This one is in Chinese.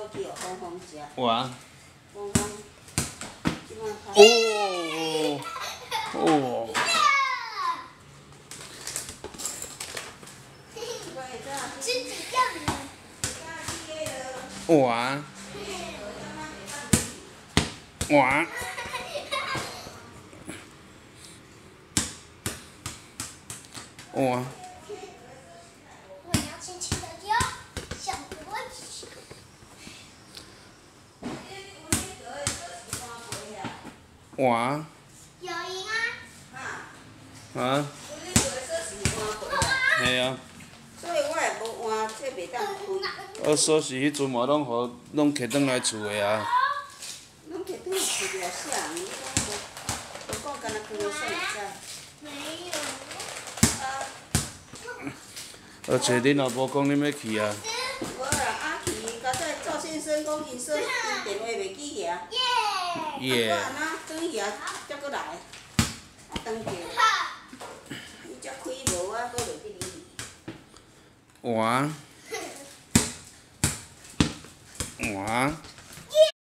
倒去互芳芳食。 哇！ 芳芳，即摆开。 哦哦。 自己样的。 哇！哇！哇！ 我要轻轻的摇，小脖子。 哇！ 有赢啊！ 啊？系啊。 所以我也无换，这袂当开。 锁匙迄阵嘛，拢摕转来厝的啊。 拢摕倒去厝了，啥人？你讲无讲干那开了算会知。 没有。 而且恁也无讲恁要去啊。 无啦，阿去，刚才赵先生讲因说伊电话袂记个。 耶。 我安那转去才搁来，啊转着。伊才开无，我搁袂记哩。 哇！哇！